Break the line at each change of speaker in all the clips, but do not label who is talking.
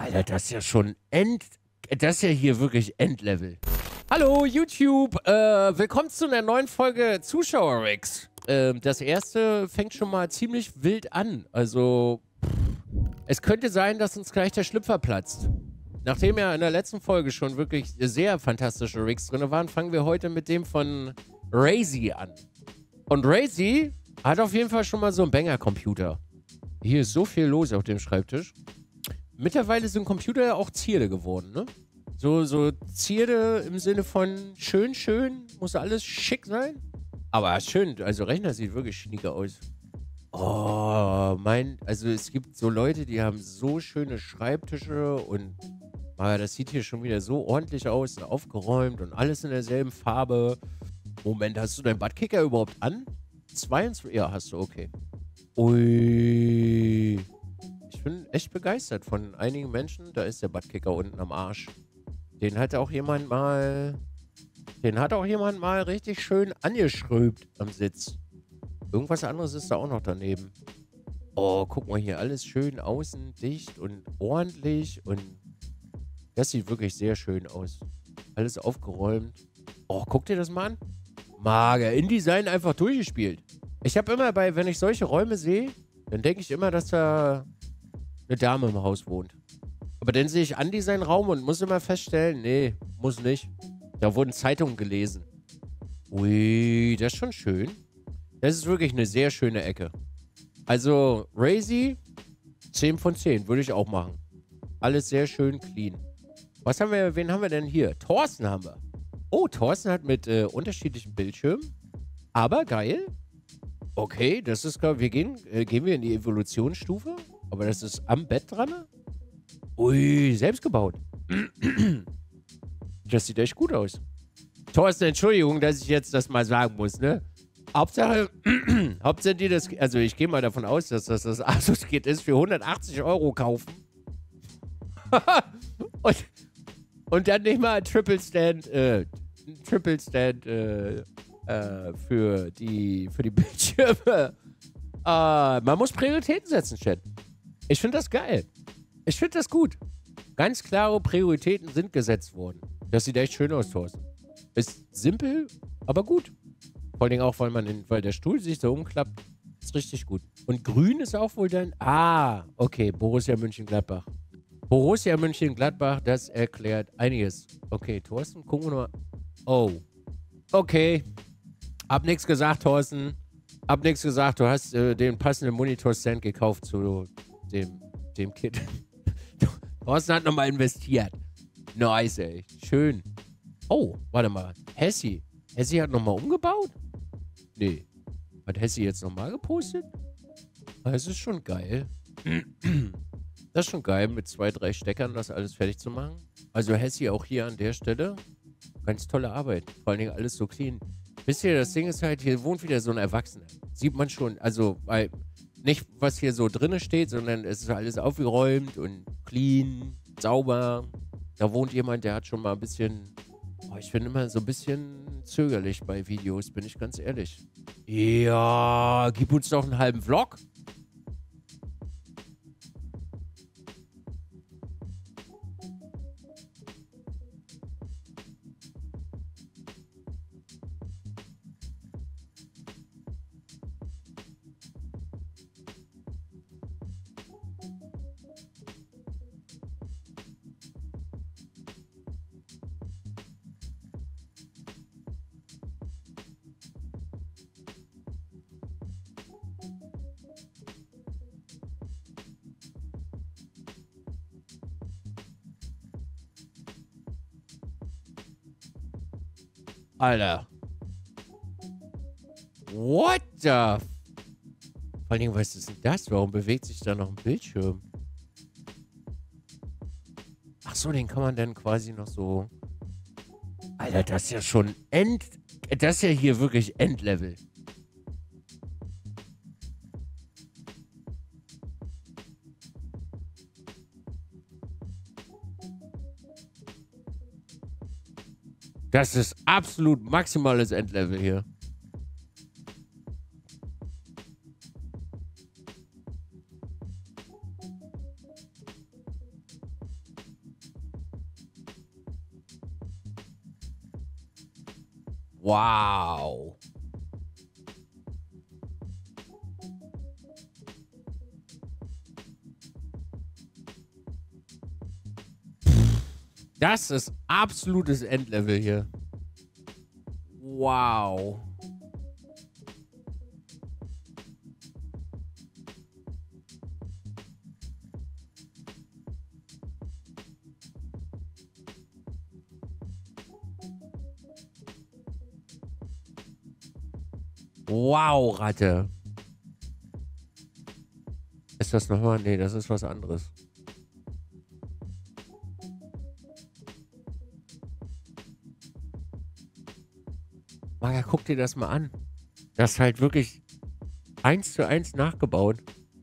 Alter, das ist ja schon das ist ja hier wirklich Endlevel. Hallo, YouTube. Willkommen zu einer neuen Folge Zuschauer-Rex. Das erste fängt schon mal ziemlich wild an. Also, es könnte sein, dass uns gleich der Schlüpfer platzt. Nachdem ja in der letzten Folge schon wirklich sehr fantastische Rigs drin waren, fangen wir heute mit dem von Razy an. Und Razy hat auf jeden Fall schon mal so einen Banger-Computer. Hier ist so viel los auf dem Schreibtisch. Mittlerweile sind Computer ja auch Zierde geworden, ne? So Zierde im Sinne von schön, muss alles schick sein. Aber schön, also Rechner sieht wirklich schnieke aus. Oh, also es gibt so Leute, die haben so schöne Schreibtische und das sieht hier schon wieder so ordentlich aus und aufgeräumt und alles in derselben Farbe. Moment, hast du deinen Buttkicker überhaupt an? 22? Ja, hast du, okay. Ui. Ich bin echt begeistert von einigen Menschen. Da ist der Buttkicker unten am Arsch. Den hat auch jemand mal richtig schön angeschraubt am Sitz. Irgendwas anderes ist da auch noch daneben. Oh, guck mal hier, alles schön außen dicht und ordentlich und das sieht wirklich sehr schön aus. Alles aufgeräumt. Oh, guck dir das mal an. Mager, InDesign einfach durchgespielt. Ich habe immer wenn ich solche Räume sehe, dann denke ich immer, dass da eine Dame im Haus wohnt. Aber dann sehe ich Andesign-Raum und muss immer feststellen, nee, muss nicht. Da wurden Zeitungen gelesen. Ui, das ist schon schön. Das ist wirklich eine sehr schöne Ecke. Also, Razy, 10 von 10, würde ich auch machen. Alles sehr schön clean. Wen haben wir denn hier? Thorsten haben wir. Oh, Thorsten hat mit unterschiedlichen Bildschirmen. Aber geil. Okay, das ist, glaube ich, gehen wir in die Evolutionsstufe. Aber das ist am Bett dran. Ui, selbst gebaut. Das sieht echt gut aus. Thorsten, Entschuldigung, dass ich jetzt das mal sagen muss, ne? Hauptsache dir das, also ich gehe mal davon aus, dass das Asus-Kit ist, für 180 Euro kaufen. und dann nicht mal Triple Stand für die Bildschirme. Man muss Prioritäten setzen, Chat. Ich finde das geil. Ich finde das gut. Ganz klare Prioritäten sind gesetzt worden. Das sieht echt schön aus, Thorsten. Ist simpel, aber gut. Vor allen Dingen auch, weil der Stuhl sich so umklappt. Ist richtig gut. Und grün ist auch wohl dein... Ah, okay. Borussia Mönchengladbach. Borussia Mönchengladbach, das erklärt einiges. Okay, Thorsten, gucken wir mal. Oh. Okay. Hab nichts gesagt, Thorsten. Hab nichts gesagt. Du hast den passenden Monitor-Stand gekauft zu dem Kit. Thorsten hat nochmal investiert. Nice, ey. Schön. Oh, warte mal. Hessi. Hessi hat nochmal umgebaut? Nee. Hat Hessi jetzt nochmal gepostet? Das ist schon geil. Das ist schon geil, mit 2, 3 Steckern das alles fertig zu machen. Also Hessi auch hier an der Stelle. Ganz tolle Arbeit. Vor allen Dingen alles so clean. Wisst ihr, das Ding ist halt, hier wohnt wieder so ein Erwachsener. Sieht man schon, also, weil nicht, was hier so drinne steht, sondern es ist alles aufgeräumt und clean, sauber. Da wohnt jemand, der hat schon mal ein bisschen... Oh, ich bin immer so ein bisschen zögerlich bei Videos, bin ich ganz ehrlich. Ja, gib uns doch einen halben Vlog. Alter. What the... Vor allen Dingen, was ist denn das? Warum bewegt sich da noch ein Bildschirm? Ach so, den kann man dann quasi noch so... Alter, das ist ja schon das ist ja hier wirklich Endlevel. Das ist absolut maximales Endlevel hier. Wow. Das ist absolutes Endlevel hier. Wow. Wow, Ratte. Ist das nochmal? Nee, das ist was anderes. Maja, guck dir das mal an. Das ist halt wirklich 1:1 nachgebaut.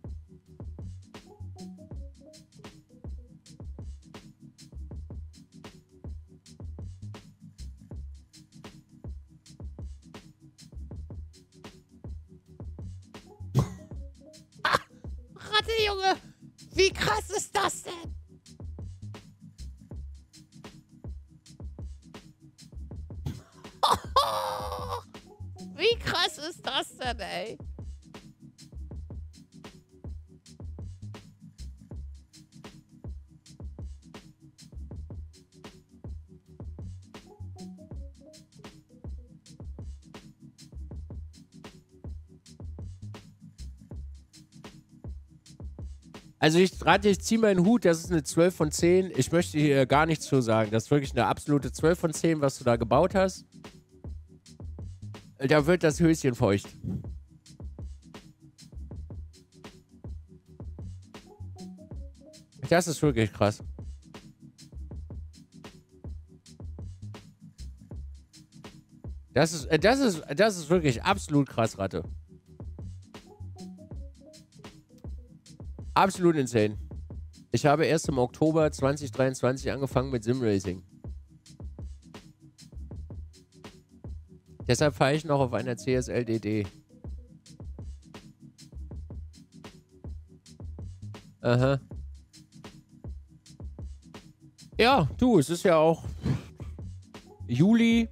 Ratte, Junge! Wie krass ist das denn? Wie krass ist das denn, ey? Also ich ziehe meinen Hut, das ist eine 12 von 10. Ich möchte hier gar nichts zu sagen. Das ist wirklich eine absolute 12 von 10, was du da gebaut hast. Da wird das Höschen feucht. Das ist wirklich krass. Das ist wirklich absolut krass, Ratte. Absolut insane. Ich habe erst im Oktober 2023 angefangen mit Simracing. Deshalb fahre ich noch auf einer CSL DD. Aha. Ja, du, es ist ja auch Juli.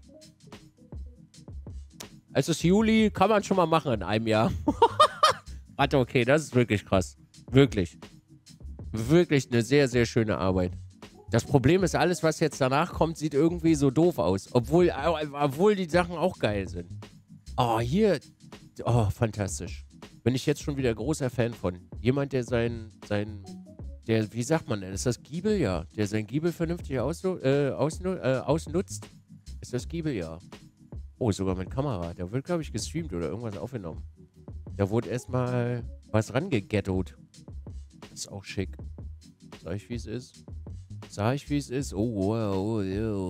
Es ist Juli, kann man schon mal machen in einem Jahr. Warte, okay, das ist wirklich krass. Wirklich. Wirklich eine sehr, sehr schöne Arbeit. Das Problem ist, alles, was jetzt danach kommt, sieht irgendwie so doof aus. Obwohl die Sachen auch geil sind. Oh, hier. Oh, fantastisch. Bin ich jetzt schon wieder großer Fan von. Jemand, der wie sagt man denn? Ist das Giebel? Ja. Der sein Giebel vernünftig ausnutzt. Ist das Giebel? Ja. Oh, sogar mit Kamera. Da wird, glaube ich, gestreamt oder irgendwas aufgenommen. Da wurde erstmal was rangeghettot. Das ist auch schick. Sag ich, wie es ist? Sag ich, wie es ist? Oh, wow,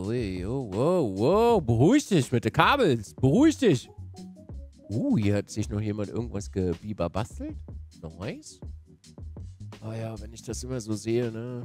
wow. Beruhig dich mit den Kabels. Beruhig dich. Hier hat sich noch jemand irgendwas gebastelt. Nice. Oh ja, wenn ich das immer so sehe, ne?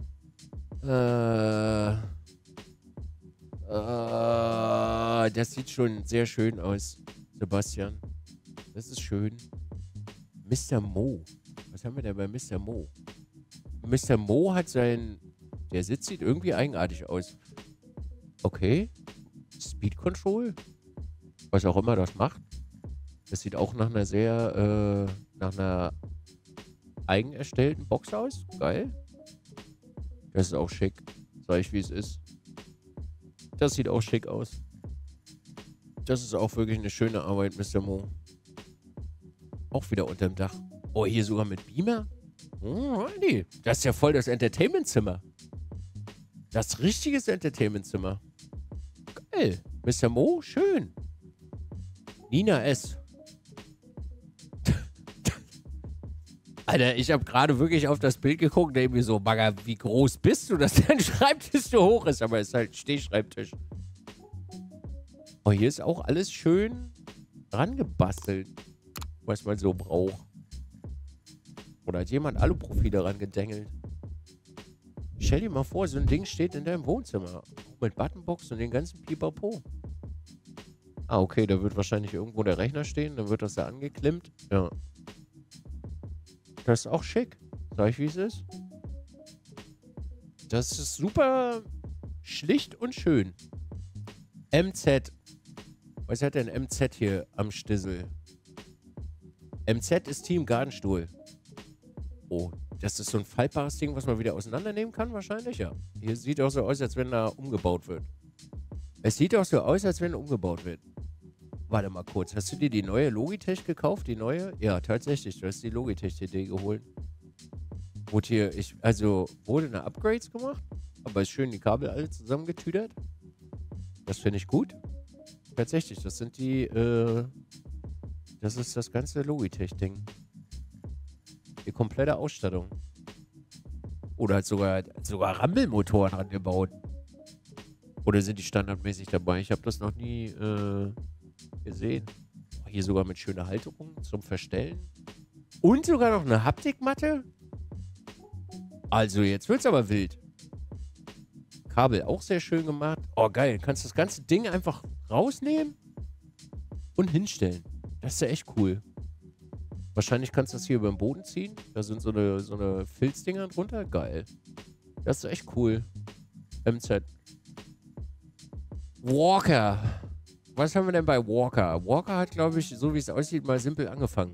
Das sieht schon sehr schön aus, Sebastian. Das ist schön. Mr. Mo. Was haben wir denn bei Mr. Mo? Mr. Mo hat der Sitz sieht irgendwie eigenartig aus. Okay. Speed Control? Was auch immer das macht. Das sieht auch nach einer nach einer eigen erstellten Box aus. Geil. Das ist auch schick. Sag ich, wie es ist. Das sieht auch schick aus. Das ist auch wirklich eine schöne Arbeit, Mr. Mo. Auch wieder unterm Dach. Oh, hier sogar mit Beamer? Oh, nee. Das ist ja voll das Entertainment-Zimmer. Das richtige Entertainment-Zimmer. Geil. Mr. Mo, schön. Nina S. Alter, ich habe gerade wirklich auf das Bild geguckt und denke mir so, Bagger, wie groß bist du, dass dein Schreibtisch so hoch ist? Aber es ist halt ein Stehschreibtisch. Oh, hier ist auch alles schön rangebastelt, was man so braucht. Oder hat jemand Aluprofile rangedengelt? Stell dir mal vor, so ein Ding steht in deinem Wohnzimmer. Mit Buttonbox und den ganzen Pipapo. Ah, okay, da wird wahrscheinlich irgendwo der Rechner stehen. Dann wird das da angeklemmt. Ja. Das ist auch schick. Sag ich, wie es ist? Das ist super schlicht und schön. MZ. Was hat denn MZ hier am Stissel? MZ ist Team Gartenstuhl. Oh, das ist so ein faltbares Ding, was man wieder auseinandernehmen kann, wahrscheinlich, ja. Hier sieht auch so aus, als wenn da umgebaut wird. Es sieht auch so aus, als wenn umgebaut wird. Warte mal kurz, hast du dir die neue Logitech gekauft? Die neue? Ja, tatsächlich, du hast die Logitech TD geholt. Wurde hier, wurde eine Upgrades gemacht, aber ist schön die Kabel alle zusammengetüdert. Das finde ich gut. Tatsächlich, das sind die, das ist das ganze Logitech-Ding. Die komplette Ausstattung. Oder hat sogar Rumble-Motoren dran gebaut. Oder sind die standardmäßig dabei? Ich habe das noch nie gesehen. Hier sogar mit schöner Halterung zum Verstellen. Und sogar noch eine Haptikmatte. Also jetzt wird's aber wild. Kabel auch sehr schön gemacht. Oh geil, kannst das ganze Ding einfach rausnehmen und hinstellen. Das ist ja echt cool. Wahrscheinlich kannst du das hier über den Boden ziehen. Da sind so eine Filzdinger drunter. Geil. Das ist echt cool. MZ. Walker. Was haben wir denn bei Walker? Walker hat, glaube ich, so wie es aussieht, mal simpel angefangen.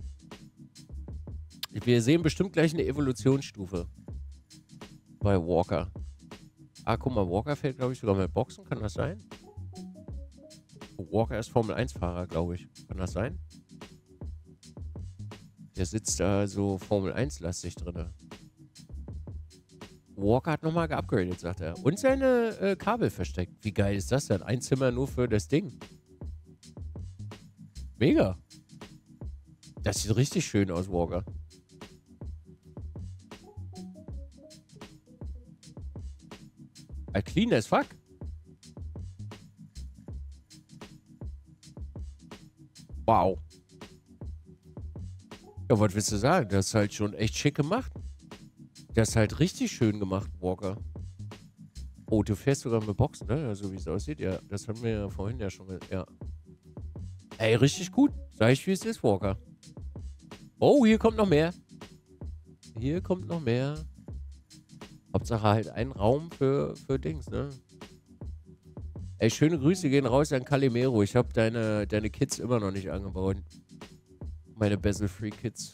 Wir sehen bestimmt gleich eine Evolutionsstufe bei Walker. Ah, guck mal, Walker fährt, glaube ich, sogar mit Boxen. Kann das sein? Walker ist Formel-1-Fahrer, glaube ich. Kann das sein? Der sitzt da so Formel-1-lastig drin. Walker hat nochmal geupgradet, sagt er. Und seine Kabel versteckt. Wie geil ist das denn? Ein Zimmer nur für das Ding. Mega. Das sieht richtig schön aus, Walker. Clean as fuck. Wow. Ja, was willst du sagen? Das ist halt schon echt schick gemacht. Das ist halt richtig schön gemacht, Walker. Oh, du fährst sogar mit Boxen, ne? Ja, so wie es aussieht. Ja, das haben wir ja vorhin ja schon. Ja. Ey, richtig gut. Sag ich, wie es ist, Walker. Oh, hier kommt noch mehr. Hier kommt noch mehr. Hauptsache halt ein Raum für Dings, ne? Ey, schöne Grüße gehen raus an Calimero. Ich habe deine Kids immer noch nicht angebaut. Meine Bezel-Free Kids.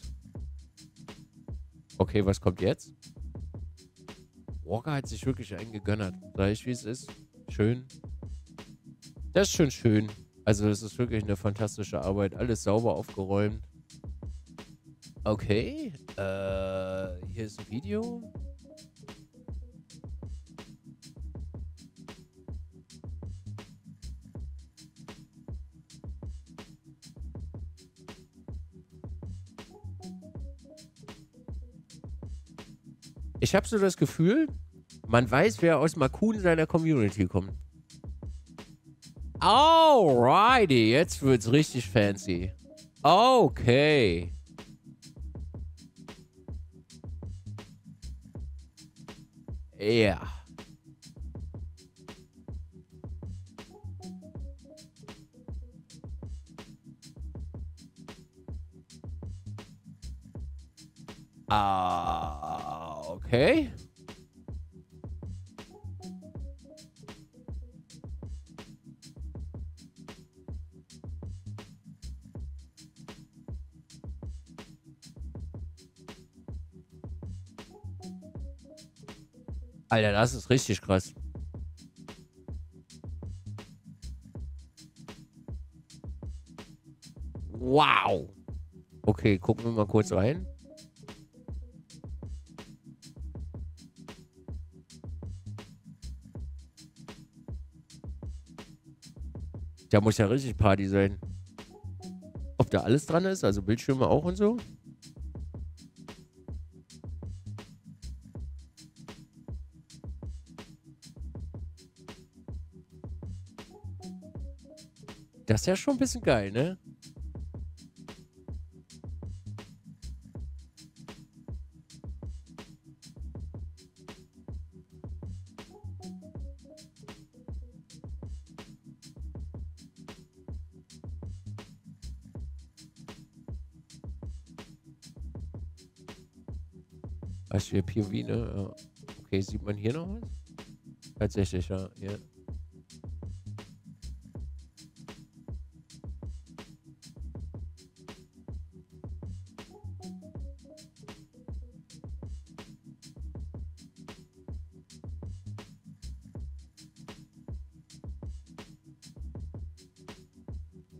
Okay, was kommt jetzt? Walker hat sich wirklich einen gegönnert. Sag ich, wie es ist. Schön. Das ist schon schön. Also, das ist wirklich eine fantastische Arbeit. Alles sauber aufgeräumt. Okay. Hier ist ein Video. Ich habe so das Gefühl, man weiß, wer aus Makun seiner Community kommt. Alrighty, jetzt wird's richtig fancy. Okay. Ja. Okay. Alter, das ist richtig krass. Wow. Okay, gucken wir mal kurz rein. Da muss ja richtig Party sein. Ob da alles dran ist, also Bildschirme auch und so? Das ist ja schon ein bisschen geil, ne? Was für POV, ne? Ja. Okay, sieht man hier noch was? Tatsächlich, ja. Ja.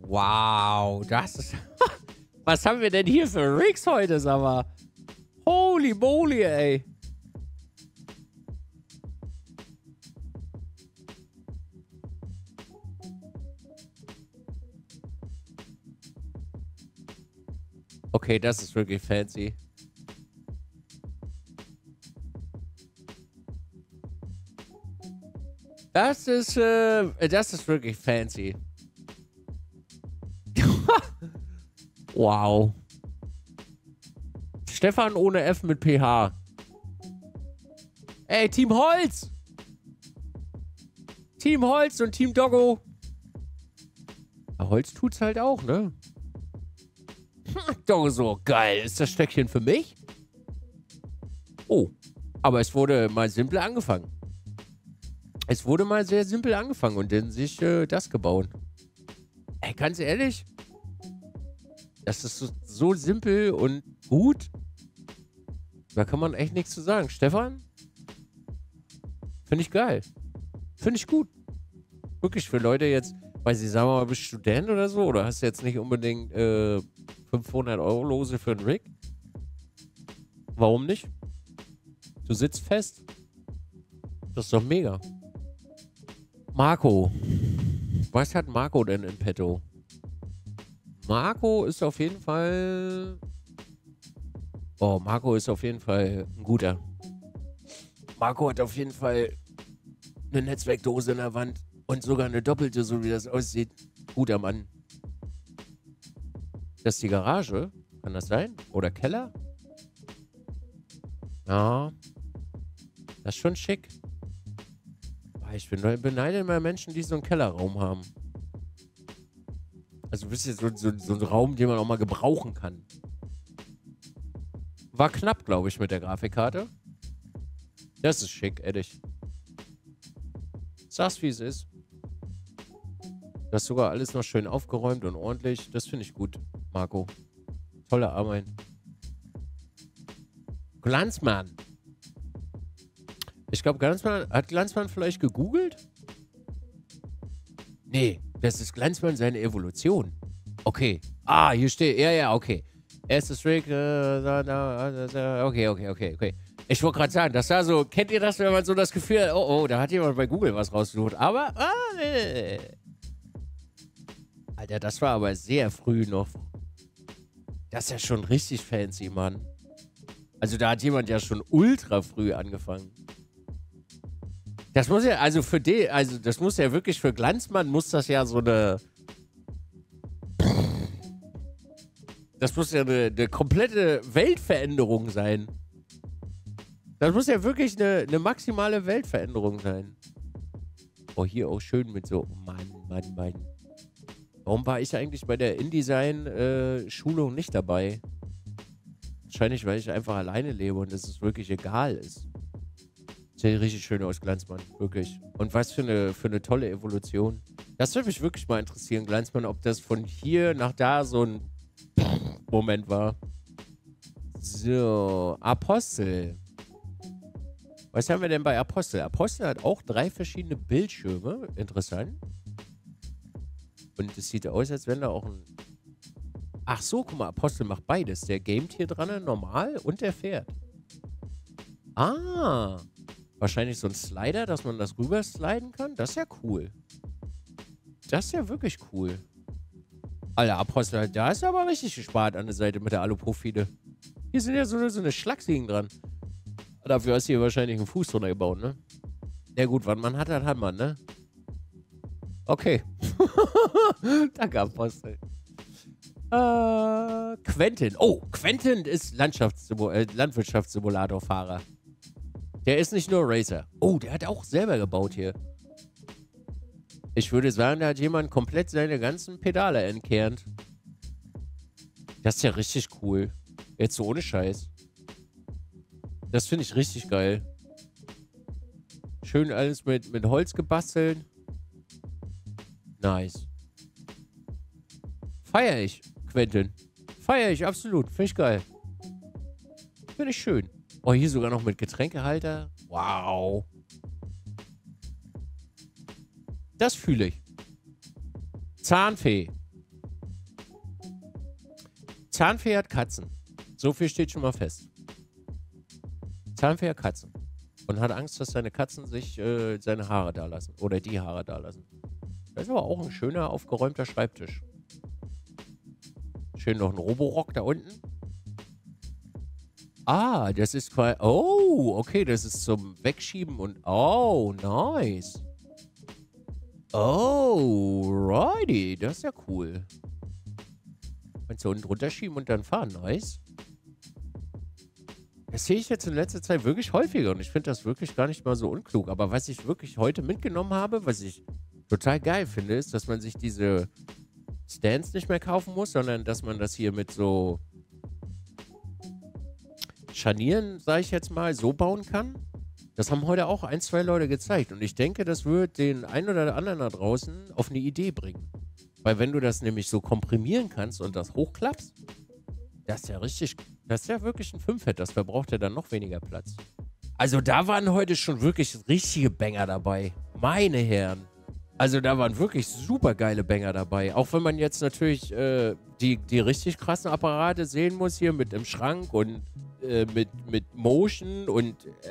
Wow, das ist... Was haben wir denn hier für Rigs heute, sag mal? Holy moly, ey. Okay, das ist wirklich fancy. Das ist wirklich fancy. Wow. Stefan ohne F mit PH. Ey, Team Holz! Team Holz und Team Doggo. Ja, Holz tut's halt auch, ne? Doggo so, geil. Ist das Stöckchen für mich? Oh, aber es wurde mal simpel angefangen. Es wurde mal sehr simpel angefangen und dann sich das gebaut. Ey, ganz ehrlich, das ist so simpel und gut. Da kann man echt nichts zu sagen. Stefan? Finde ich geil. Finde ich gut. Wirklich für Leute jetzt, weil sie sagen mal, bist du Student oder so? Oder hast du jetzt nicht unbedingt 500 Euro Lose für einen Rig? Warum nicht? Du sitzt fest. Das ist doch mega. Marco. Was hat Marco denn in petto? Marco ist auf jeden Fall... Oh, Marco ist auf jeden Fall ein guter. Marco hat auf jeden Fall eine Netzwerkdose in der Wand und sogar eine doppelte, so wie das aussieht. Guter Mann. Das ist die Garage? Kann das sein? Oder Keller? Ja. Das ist schon schick. Ich beneide immer Menschen, die so einen Kellerraum haben. Also wisst ihr, so ein Raum, den man auch mal gebrauchen kann. War knapp, glaube ich, mit der Grafikkarte. Das ist schick, ehrlich. Sag's, wie es ist. Das ist sogar alles noch schön aufgeräumt und ordentlich. Das finde ich gut, Marco. Tolle Arbeit. Glanzmann. Ich glaube, hat Glanzmann vielleicht gegoogelt? Nee, das ist Glanzmann seine Evolution. Okay. Ah, hier steht, ja, okay. Erstes Rig, okay. Ich wollte gerade sagen, das war so, kennt ihr das, wenn man so das Gefühl hat, oh, da hat jemand bei Google was rausgesucht, aber, nee. Alter, das war aber sehr früh noch. Das ist ja schon richtig fancy, Mann. Also da hat jemand ja schon ultra früh angefangen. Das muss ja, also für den, also das muss ja wirklich für Glanzmann, muss das ja so eine... Das muss ja eine komplette Weltveränderung sein. Das muss ja wirklich eine maximale Weltveränderung sein. Oh, hier auch schön mit so... Mann. Warum war ich eigentlich bei der InDesign-Schulung nicht dabei? Wahrscheinlich, weil ich einfach alleine lebe und es wirklich egal ist. Sieht richtig schön aus, Glanzmann. Wirklich. Und was für eine tolle Evolution. Das würde mich wirklich mal interessieren, Glanzmann, ob das von hier nach da so ein Moment war. So, Apostel. Was haben wir denn bei Apostel? Apostel hat auch 3 verschiedene Bildschirme. Interessant. Und es sieht aus, als wenn da auch ein... Ach so, guck mal, Apostel macht beides. Der gamet hier dran, normal, und der fährt. Ah. Wahrscheinlich so ein Slider, dass man das rüber sliden kann. Das ist ja cool. Das ist ja wirklich cool. Alter, Apostel, da ist aber richtig gespart an der Seite mit der Aluprofile. Hier sind ja so eine Schlagsiegen dran. Dafür hast du hier wahrscheinlich einen Fuß drunter gebaut, ne? Ja gut, was man hat, das hat man, ne? Okay. Danke, Apostel. Quentin. Oh, Quentin ist Landwirtschaftssimulator-Fahrer. Der ist nicht nur Racer. Oh, der hat auch selber gebaut hier. Ich würde sagen, da hat jemand komplett seine ganzen Pedale entkernt. Das ist ja richtig cool. Jetzt so ohne Scheiß. Das finde ich richtig geil. Schön alles mit Holz gebastelt. Nice. Feier ich, Quentin. Feier ich, absolut. Finde ich geil. Finde ich schön. Oh, hier sogar noch mit Getränkehalter. Wow. Das fühle ich. Zahnfee. Zahnfee hat Katzen. So viel steht schon mal fest. Zahnfee hat Katzen. Und hat Angst, dass seine Katzen sich seine Haare da lassen. Oder die Haare da lassen. Das ist aber auch ein schöner, aufgeräumter Schreibtisch. Schön noch ein Roborock da unten. Ah, das ist quasi... Oh, okay, das ist zum Wegschieben und... Oh, nice. Oh, righty. Das ist ja cool. Kannst du unten drunter schieben und dann fahren. Nice. Das sehe ich jetzt in letzter Zeit wirklich häufiger und ich finde das wirklich gar nicht mal so unklug. Aber was ich wirklich heute mitgenommen habe, was ich total geil finde, ist, dass man sich diese Stands nicht mehr kaufen muss, sondern dass man das hier mit so Scharnieren, sage ich jetzt mal, so bauen kann. Das haben heute auch ein, zwei Leute gezeigt. Und ich denke, das wird den einen oder anderen da draußen auf eine Idee bringen. Weil wenn du das nämlich so komprimieren kannst und das hochklappst, das ist ja richtig, das ist ja wirklich ein Fünfett. Das verbraucht ja dann noch weniger Platz. Also da waren heute schon wirklich richtige Banger dabei. Meine Herren. Also da waren wirklich super geile Banger dabei. Auch wenn man jetzt natürlich die richtig krassen Apparate sehen muss hier mit im Schrank und mit Motion und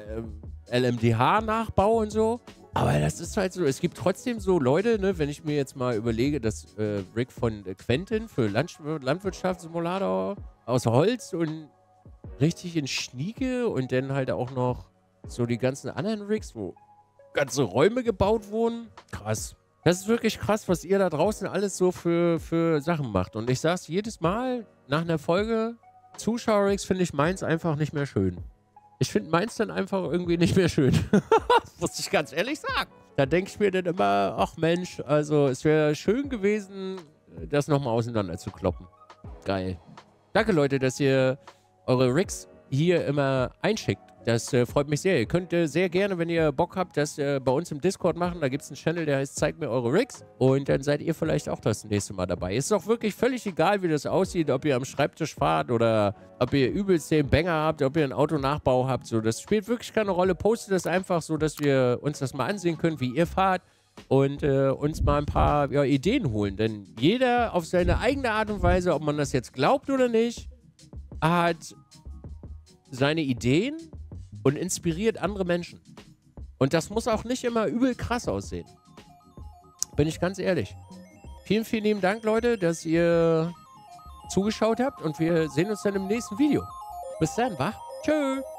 LMDH-Nachbau und so. Aber das ist halt so, es gibt trotzdem so Leute, ne, wenn ich mir jetzt mal überlege, dass Rick von Quentin für Landwirtschaftssimulator aus Holz und richtig in Schnieke und dann halt auch noch so die ganzen anderen Rigs, wo ganze Räume gebaut wurden. Krass. Das ist wirklich krass, was ihr da draußen alles so für Sachen macht. Und ich sag's jedes Mal nach einer Folge, Zuschauer-Rigs finde ich meins einfach nicht mehr schön. Ich finde meins dann einfach irgendwie nicht mehr schön. Muss ich ganz ehrlich sagen. Da denke ich mir dann immer, ach Mensch, also es wäre schön gewesen, das nochmal auseinander zu kloppen. Geil. Danke Leute, dass ihr eure Rigs hier immer einschickt. Das freut mich sehr. Ihr könnt sehr gerne, wenn ihr Bock habt, das bei uns im Discord machen. Da gibt es einen Channel, der heißt Zeigt mir eure Rigs. Und dann seid ihr vielleicht auch das nächste Mal dabei. Ist auch wirklich völlig egal, wie das aussieht. Ob ihr am Schreibtisch fahrt oder ob ihr übelst den Banger habt, ob ihr einen Autonachbau habt. So, das spielt wirklich keine Rolle. Postet das einfach so, dass wir uns das mal ansehen können, wie ihr fahrt. Und uns mal ein paar Ideen holen. Denn jeder auf seine eigene Art und Weise, ob man das jetzt glaubt oder nicht, hat seine Ideen und inspiriert andere Menschen. Und das muss auch nicht immer übel krass aussehen. Bin ich ganz ehrlich. Vielen, vielen lieben Dank, Leute, dass ihr zugeschaut habt und wir sehen uns dann im nächsten Video. Bis dann, wa? Tschö.